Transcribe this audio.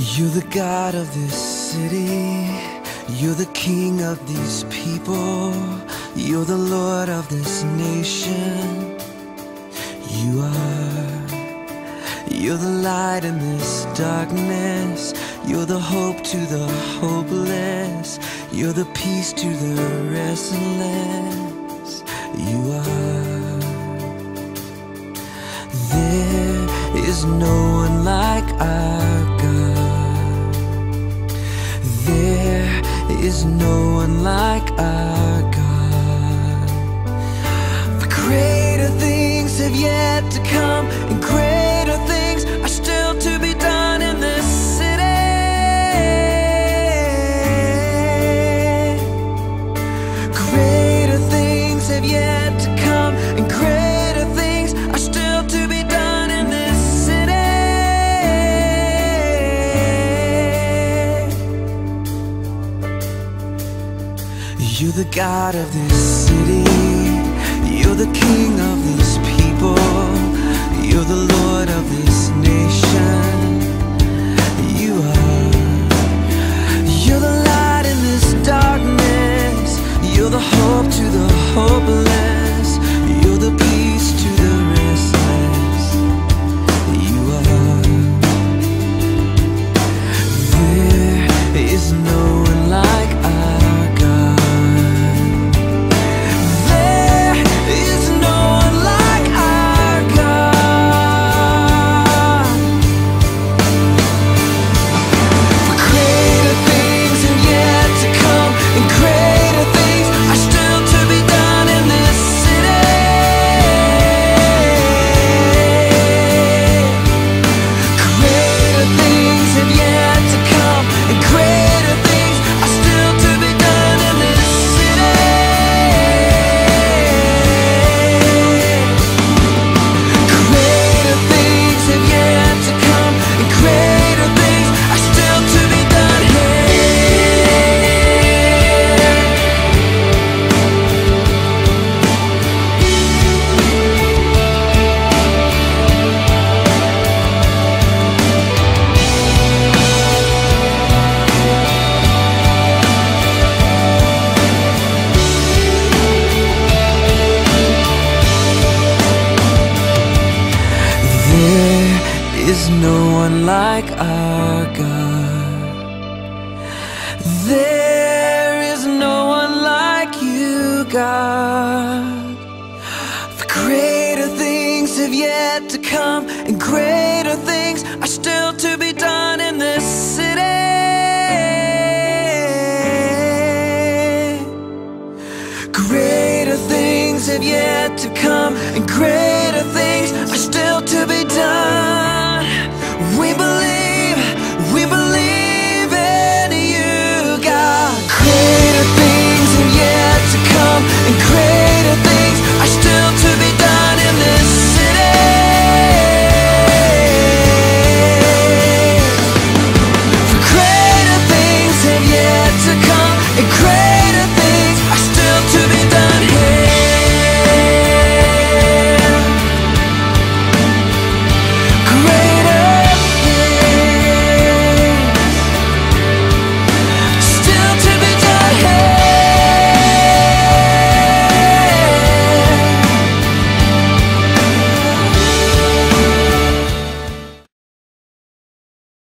You're the God of this city. You're the King of these people. You're the Lord of this nation. You are. You're the light in this darkness. You're the hope to the hopeless. You're the peace to the restless. You are. There is no one like our God. There is no one like our God. For greater things have yet to come, and greater things are still to be done in this city. Greater things have yet to come, and greater things are still to be done in this city. You're the God of this city. You're the King of these people. You're the Lord of this nation. You are. You're the light in this darkness. You're the hope to the hopeless. You're the peace to the restless. You are. There is no one like our God. There is no one like our God. For greater things have yet to come, and greater things are still to be done in this city. Greater things have yet to come, and greater things are still to be done in this city. Greater things have yet to come, and greater things are still to be done There is no one like our God. There is no one like you, God. For greater things have yet to come, and greater